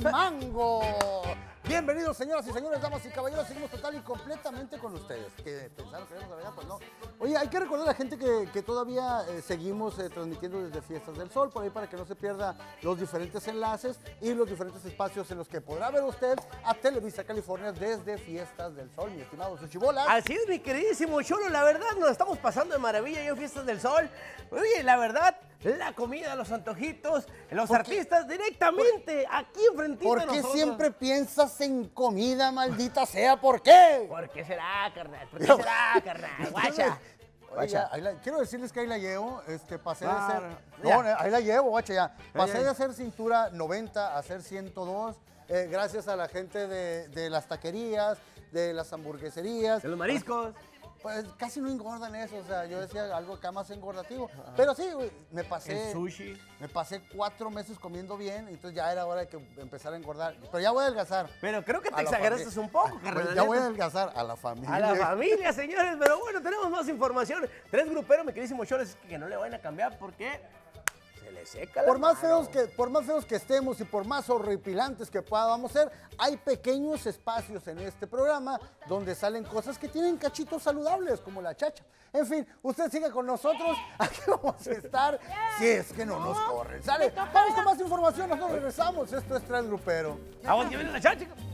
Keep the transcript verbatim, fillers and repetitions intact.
Mango. Bienvenidos, señoras y señores, damas y caballeros. Seguimos total y completamente con ustedes. Que pensaron que íbamos a ver, pues no. Oye, hay que recordar a la gente que, que todavía eh, seguimos eh, transmitiendo desde Fiestas del Sol, por ahí para que no se pierda los diferentes enlaces y los diferentes espacios en los que podrá ver usted a Televisa California desde Fiestas del Sol, mi estimado Suchibola. Así es, mi queridísimo Cholo, la verdad nos estamos pasando de maravilla yo en Fiestas del Sol. Oye, la verdad, la comida, los antojitos, los artistas directamente por, aquí enfrentito ¿Por de qué nosotros? siempre piensas en comida, maldita sea? ¿Por qué? ¿Por qué será, carnal? ¿Por qué será, carnal? Guacha. Oye, ya, ahí la, quiero decirles que ahí la llevo, este, pasé ah, de ser, ya. no, ahí la llevo, guacha, ya, pasé ya, ya. de ser cintura noventa a ser ciento dos, eh, gracias a la gente de, de las taquerías, de las hamburgueserías. De los mariscos. Pues casi no engordan eso, o sea, yo decía algo acá más engordativo, ajá. Pero sí, güey, me pasé, el sushi. Me pasé cuatro meses comiendo bien, entonces ya era hora de que empezara a engordar, pero ya voy a adelgazar. Pero creo que te exageraste un poco, carnal. Ya voy a adelgazar a la familia. A la familia, señores, pero bueno, tenemos más información. Tres gruperos, mi queridísimo Choles, que no le van a cambiar porque se le seca la por más mano. feos que Por más feos que estemos y por más horripilantes que podamos ser, hay pequeños espacios en este programa donde salen cosas que tienen cachitos saludables, como la chacha. En fin, usted siga con nosotros, aquí vamos a estar, si es que no nos corren. ¿Sale? Vamos con más información, nosotros regresamos. Esto es Tres Grupero. Vamos, que viene la chacha.